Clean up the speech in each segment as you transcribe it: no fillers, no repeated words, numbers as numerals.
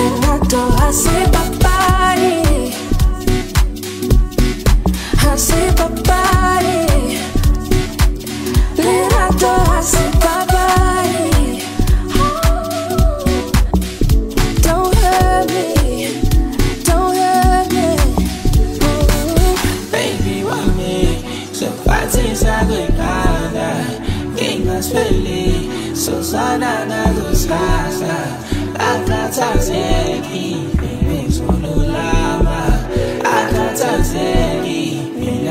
I say bye-bye. I say bye-bye. Lenato, I say bye-bye. Don't hurt me, don't hurt me. Baby, want me, so party sagrada. Ingas feliz, so sana na gusasa. Akatazeki, baby, solo lama. Akatazeki,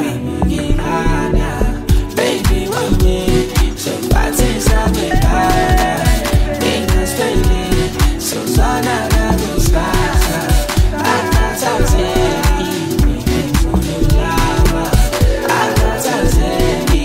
baby, want me, so party sagrada. Ingas feliz, so sana na gusasa. Akatazeki, baby, solo lama. Akatazeki,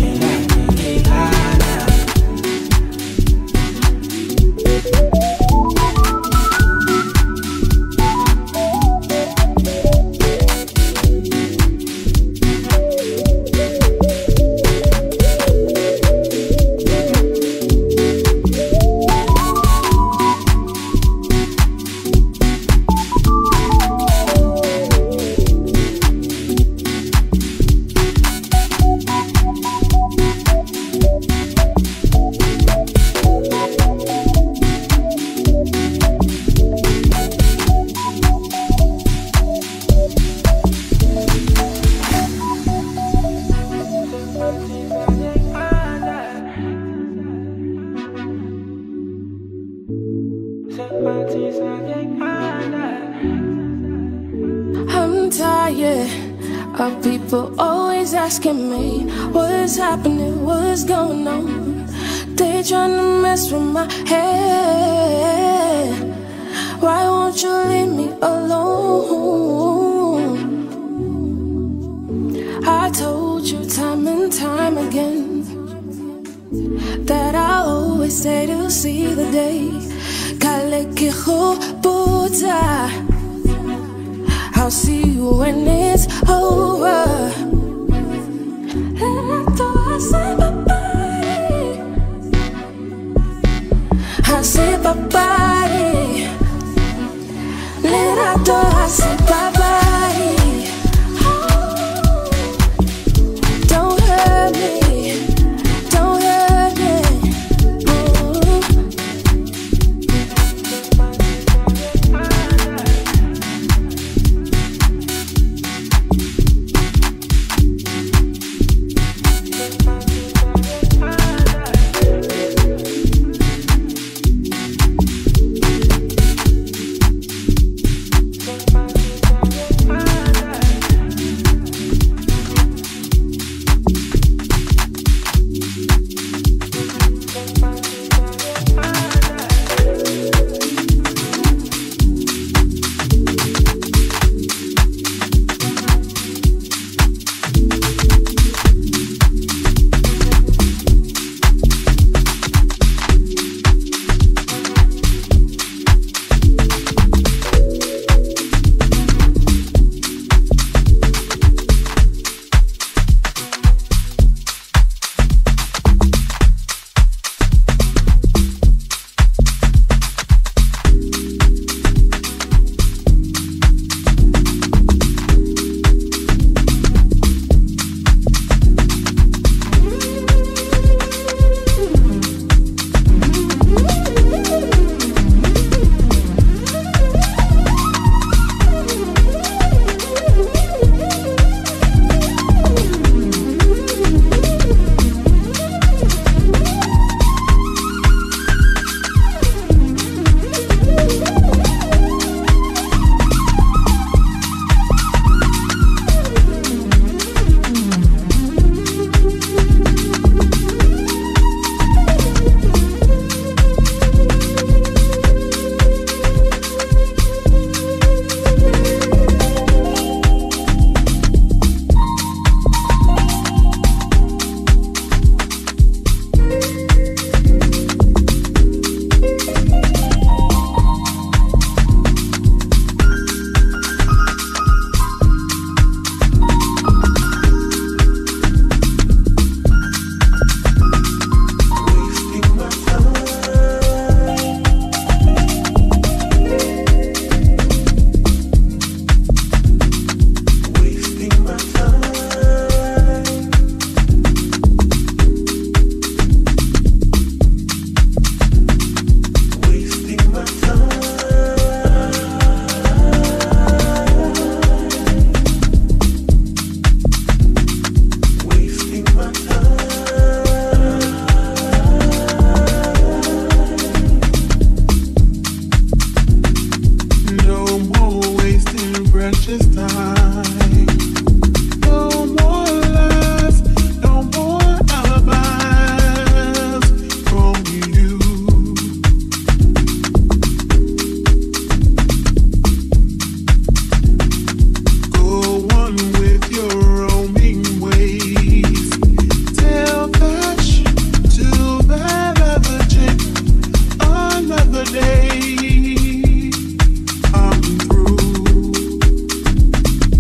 I'm tired of people always asking me what's happening, what's going on. They trying to mess with my head. Why won't you leave me alone? I told you time and time again that I'll always stay to see the day. I'll see you when it's over. I say bye-bye. I say bye-bye. I say bye-bye. Don't hurt me, don't hurt me. this time. No more lies, no more alibis from you. Go on with your roaming ways. Tell Thatch to that other chick another day. I'm through.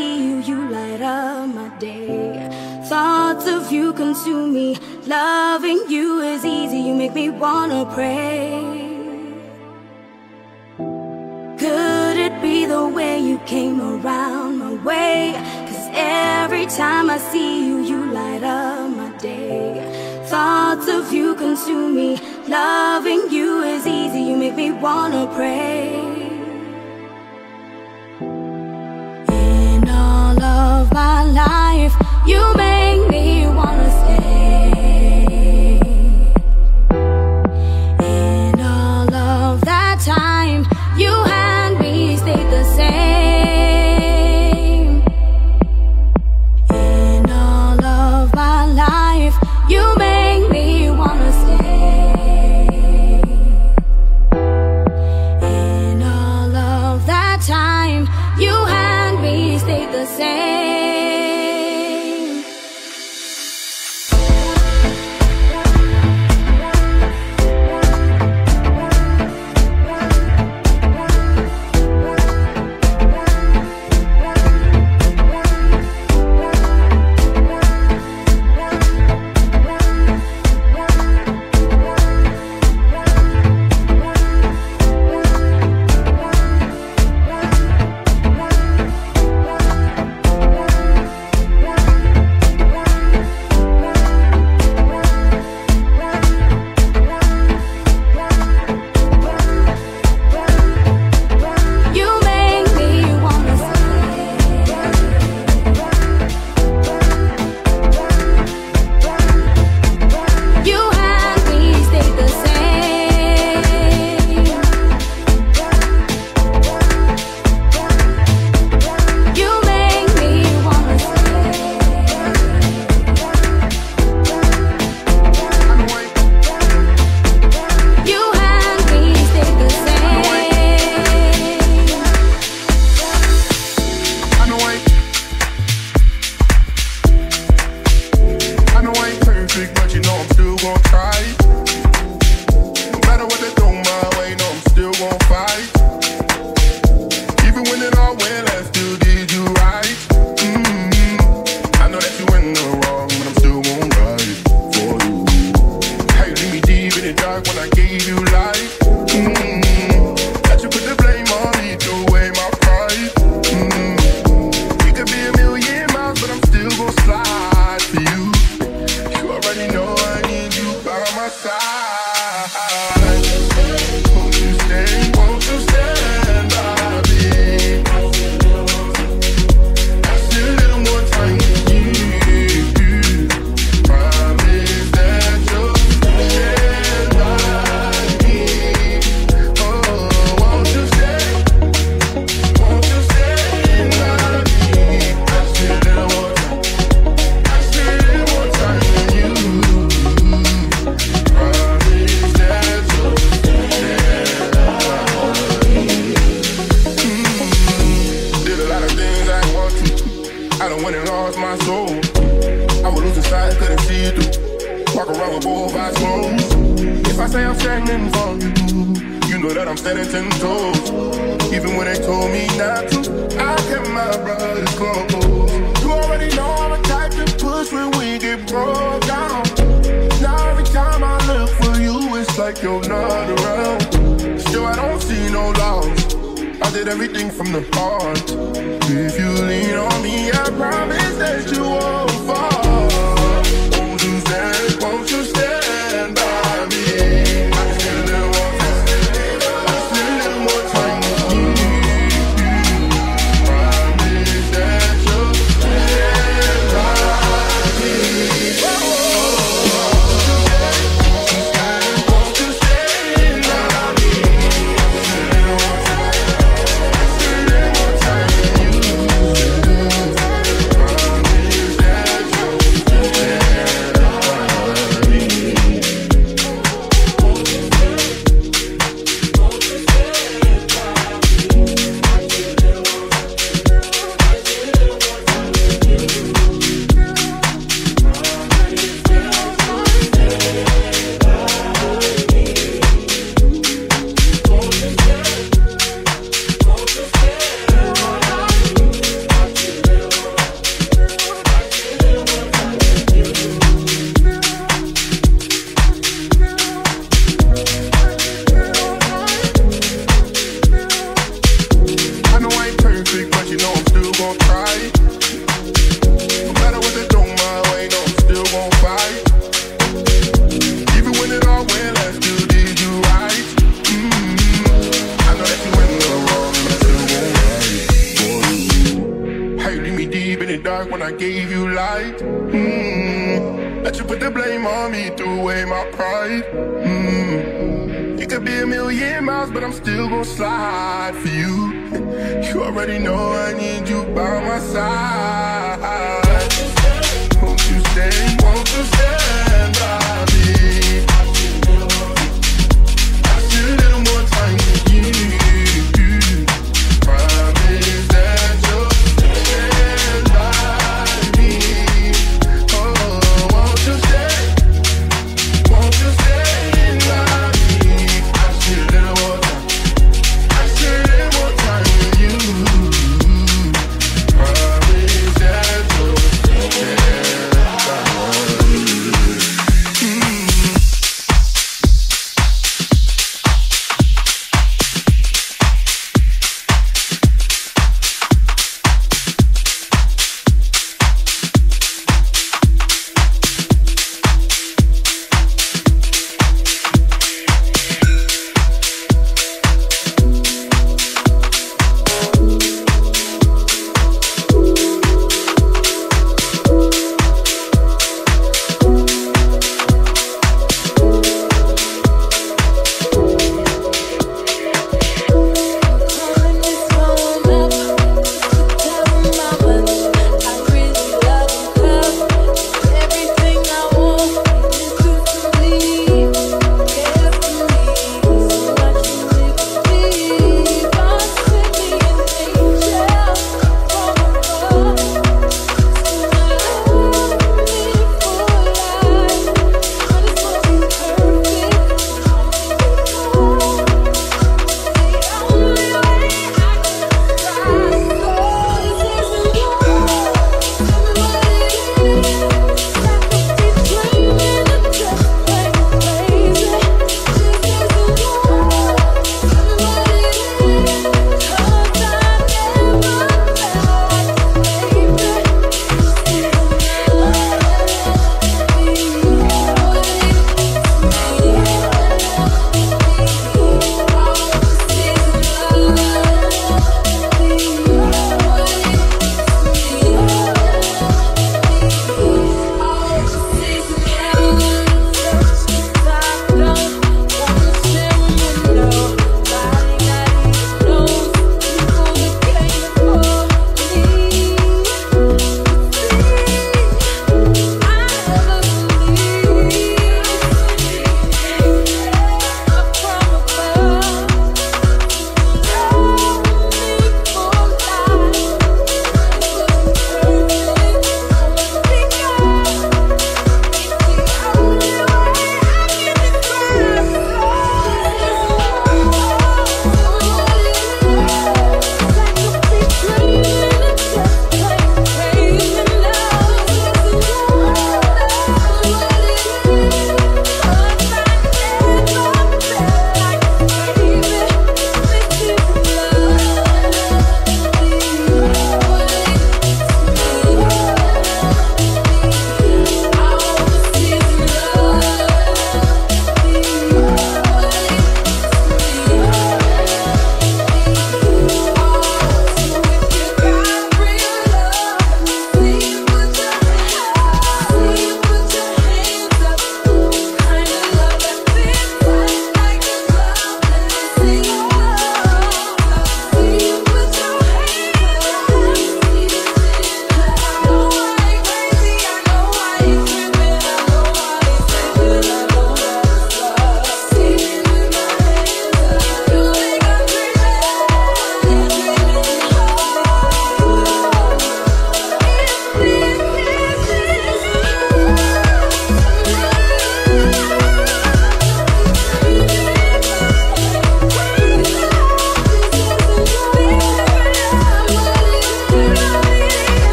see you, you light up my day. Thoughts of you consume me. Loving you is easy, you make me wanna pray. Could it be the way you came around my way? 'Cause every time I see you, you light up my day. Thoughts of you consume me. Loving you is easy, you make me wanna pray. In all of my life, you make me wanna stay. In all of that time, you and me stayed the same. In all of my life, you make me wanna stay. In all of that time, you and me stayed the same. gon' try. No matter what they throw my way, no, I'm still gon' fight. Even when it all went left, still did you right. I know that you went wrong, and I still gon' right. How you leave me deep in the dark when I gave you light? Let you put the blame on me, threw away my pride. It could be a million miles, but I'm still gon' slide for you. You already know I need you by my side. Won't you stay? Won't you stand by me? I see a little more time with you. Promise that you'll stand by me. Oh, won't you stay? Won't you stand by me? I see a little more time. I see a little more time with you. Promise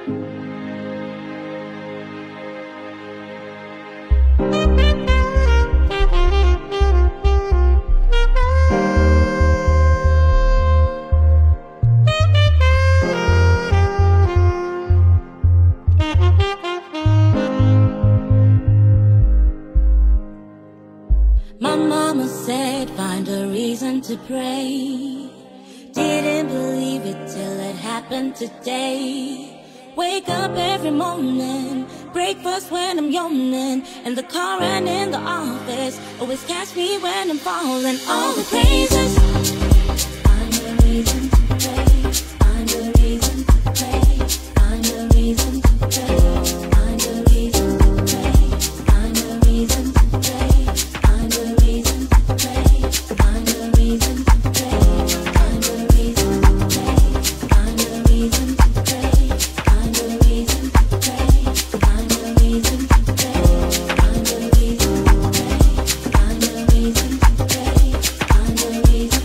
My mama said, find a reason to pray. Didn't believe it till it happened today. Wake up every morning, breakfast when I'm yawning, in the car and in the office, always catch me when I'm falling. All the praises, find a reason to pray, find a reason to pray, find a reason to pray, find a reason to pray, find a reason to pray, find a reason to pray, find a reason to pray, find a reason to pray, find a reason to pray, find a reason to pray, find a reason to pray, find a reason to pray, find a reason to pray, find a reason.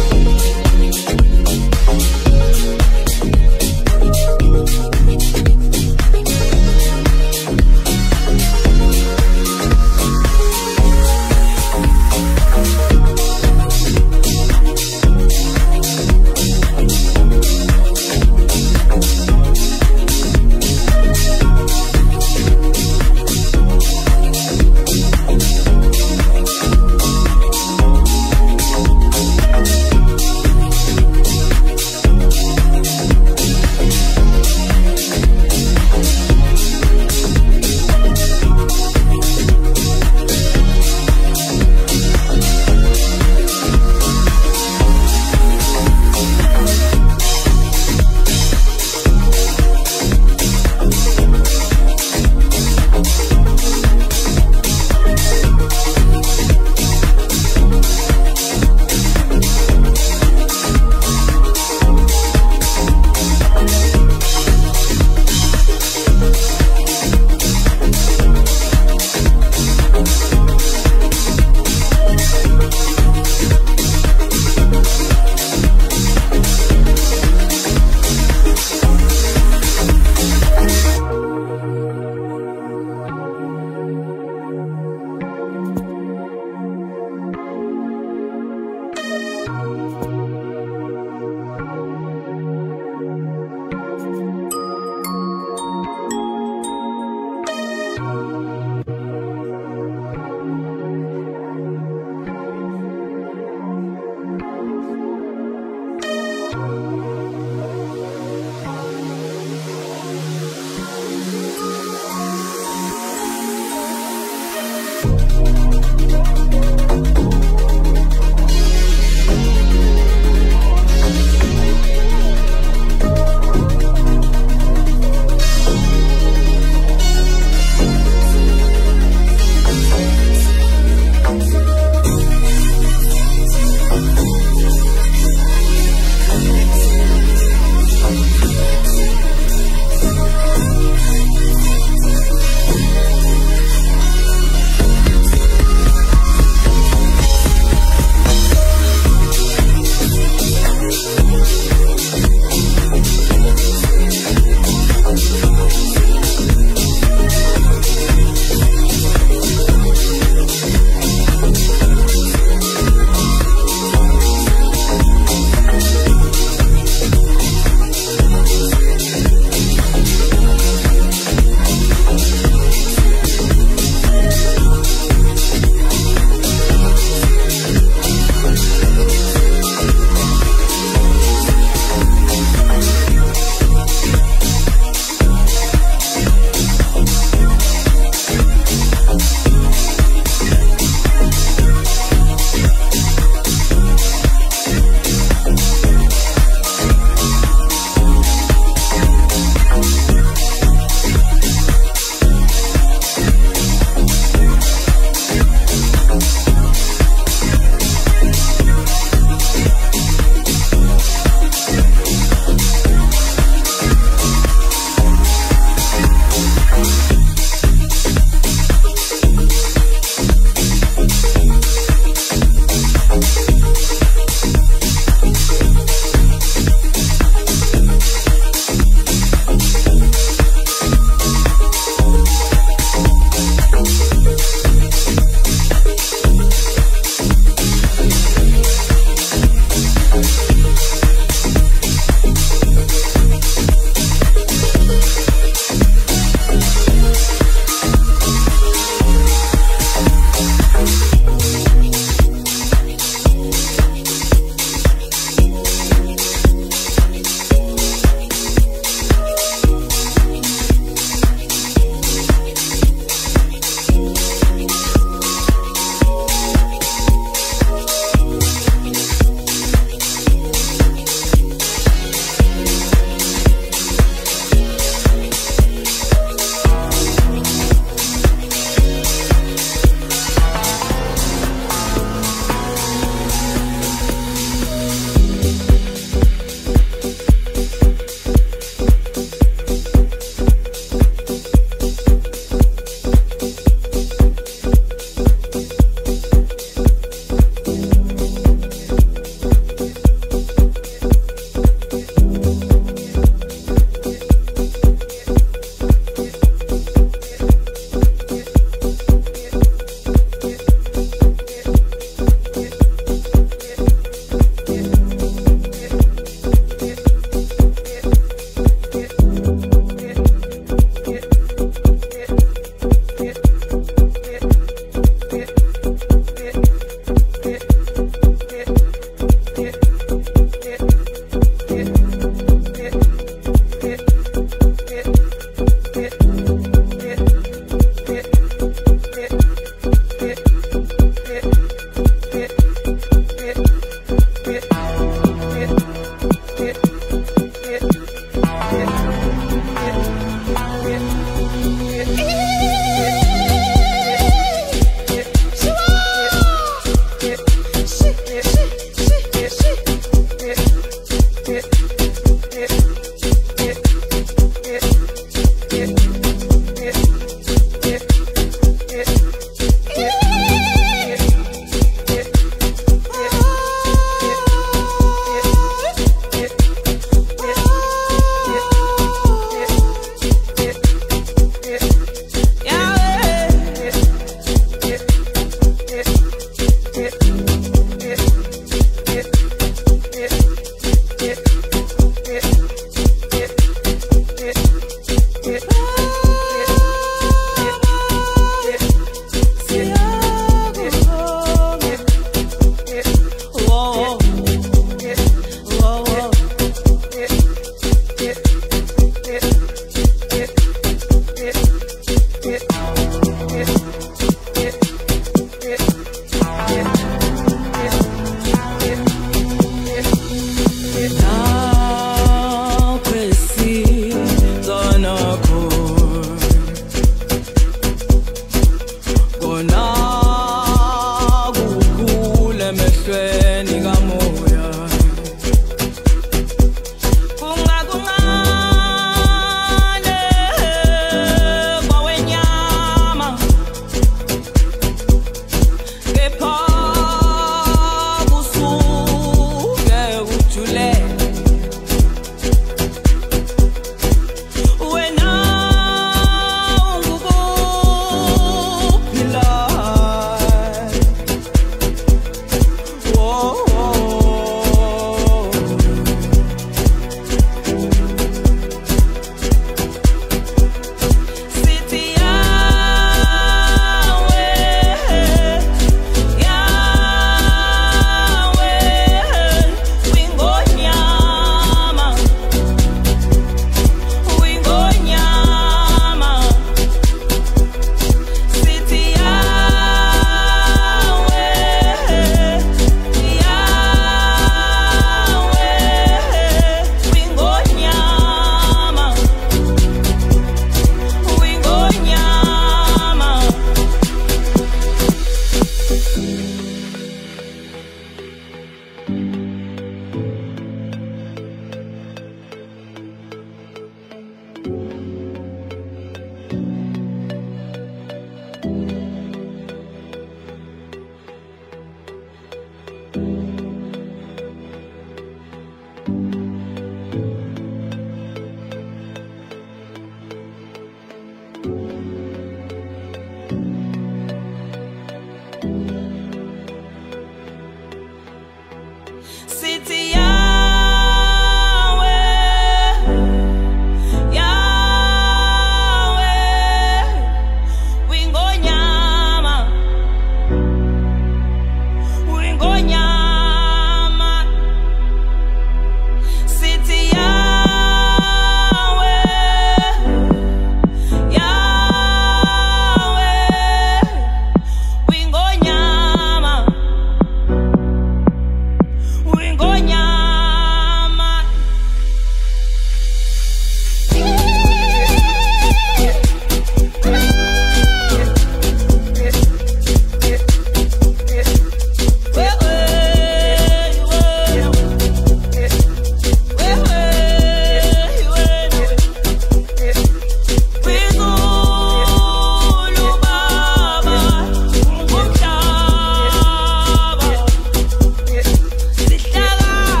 Sihlala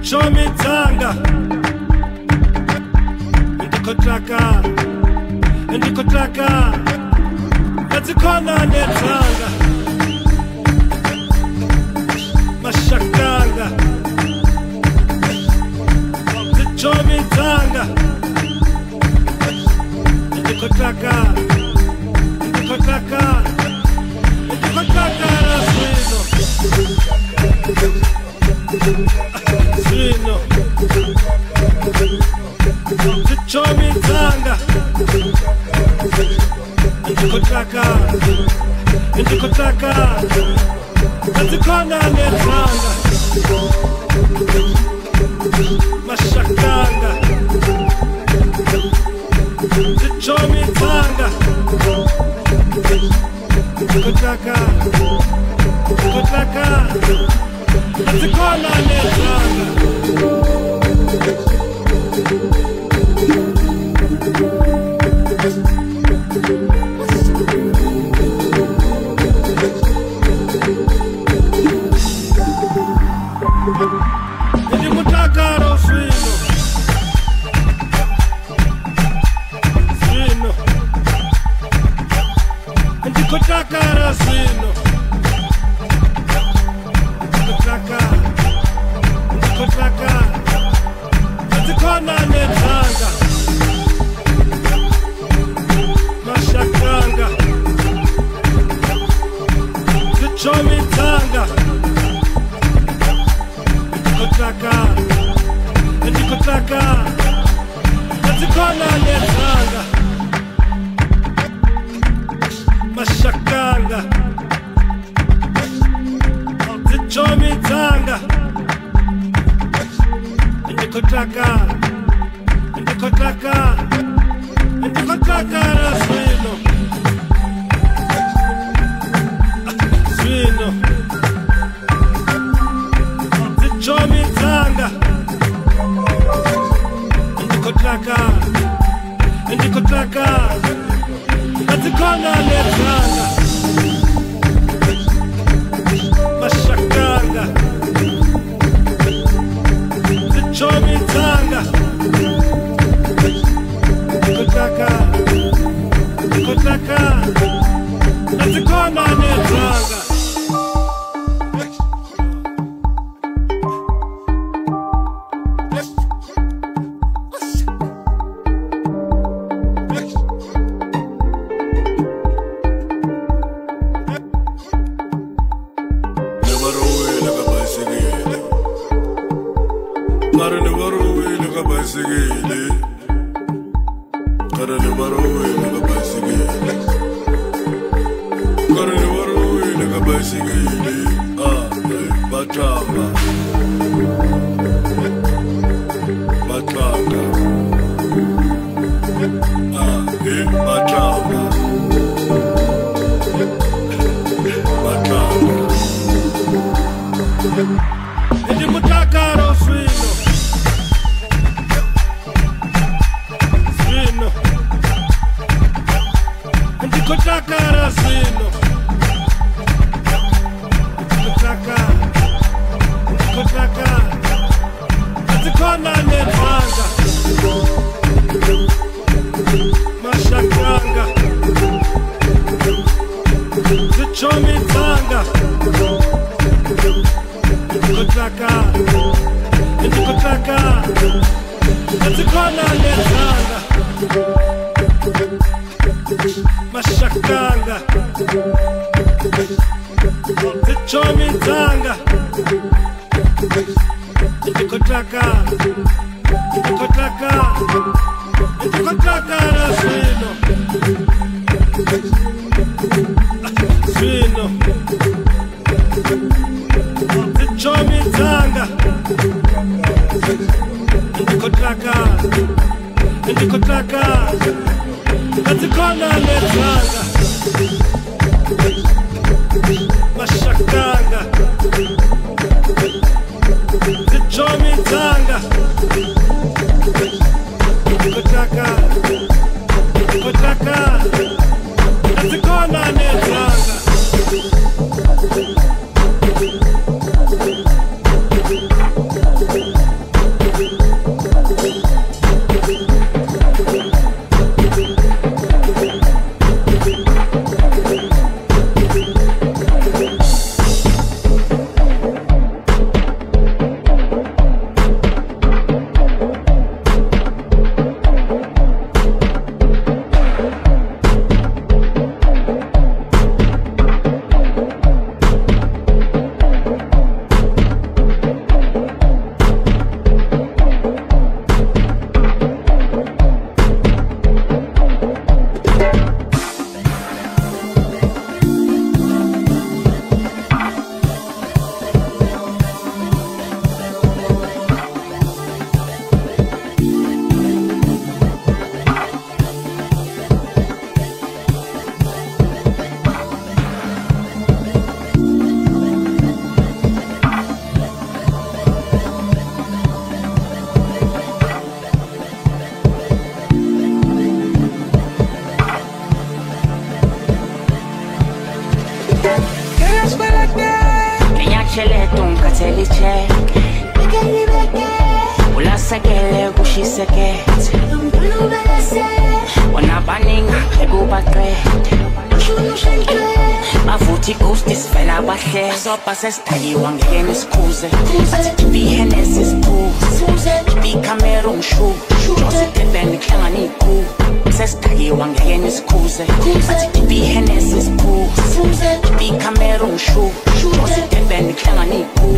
Zichomitsanga Ndikotraka Azikhona netsanga Mashakanga Zichomitsanga Ndikotraka Swino Zichomitsanga Ndikotraka Azikhona netsanga Mashakanga Zichomitsanga Ndikotraka Azikhona netsanga Ndikutakaro swino Ndikotakara swino Ndikotraka Azikhona netsanga Mashakanga Zichomitsanga Ndikotraka Azikhona netsanga Mashakanga Zichomitsanga Ndikotraka Swino Zichomitsanga Ndikotraka Azikhona netsanga Mashakanga Zichomitsanga Ndikotraka Azikhona netsanga Ndikutakaro swino Ndikotakara swino Ndikotraka Azikhona netsanga Mashakanga Zichomitsanga Ndikotraka Azikhona netsanga Mashakanga Zichomitsanga Ndikotraka Swino Zichomitsanga Ndikotraka Azikhona netsanga Mashakanga Zichomitsanga Ndikotraka Azikhona netsanga Sekele kushisekete Wana baninga ekubaqede Bavuthi ghost isivela bahle Sopa sesidayiwa ngeke nisikhuze Bathi tipi Hennessy siphuze Tipi Cameroon shoe Jose Durban ihlanga niyiku Sesidayiwa ngeke nisikhuze Bathi tipi Hennessy siphuze Tipi Cameroon shoe Jose Durban ihlanga niyiku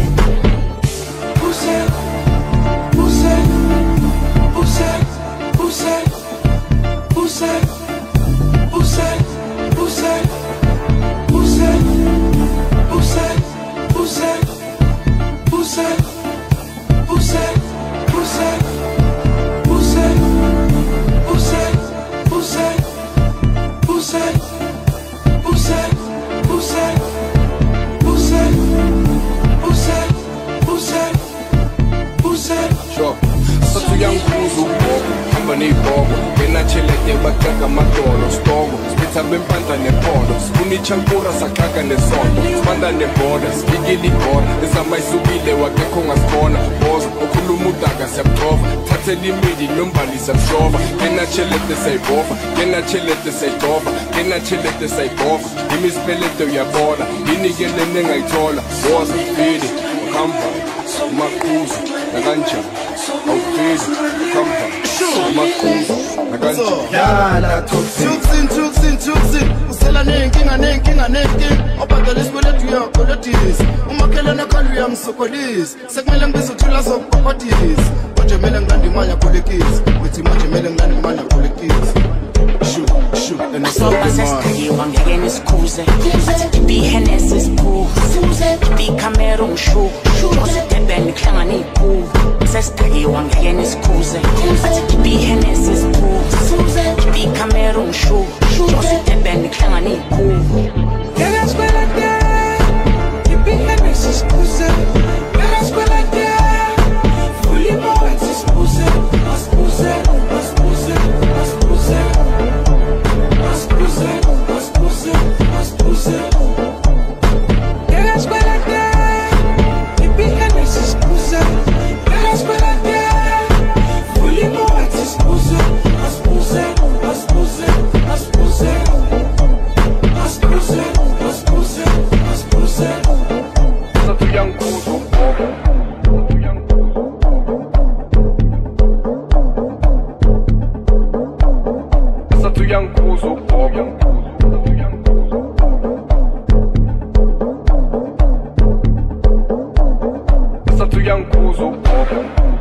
Chankura sakaka nesondo Spanda neboda, spigili gona Ezama isubile wakekho ngasikona Boza, okhuluma udaka siyabutova Thathe limidi nombali siyabshova Kena chelete sayibova, kena chelete sayidova Kena chelete sayibova Imisipelete uyabona, inikele nengayithola Boza, fili, uhamba, umakuza, nakanja Awufili, uhamba, umakuza, nakanja Yala, tuksin Usela nenkinga Obadala isikweletu yakho letisi Umakhelana kalu yamsokolisi Sekumele ngibizothula zokupapatisi Manje mele ngandimanya kolekisi Withi manje mele ngandimanya kolekisi Sopa sesidayiwa ngeke nisikhuze Bathi tipi Hennessy siphuze Tipi Cameroon shoe Jose Durban ihlanga niyiku Sesidayiwa ngeke nisikhuze Bathi tipi Hennessy siphuze Tipi Cameroon shoe Jose Durban ihlanga niyiku Queda escuela de Tipi Hennessy siphuze Queda escuela de Fully Moed siphuze Siphuze Queda escuela de Tipi Hennessy siphuze Queda escuela de Fully Moed siphuze Satu Yankuzo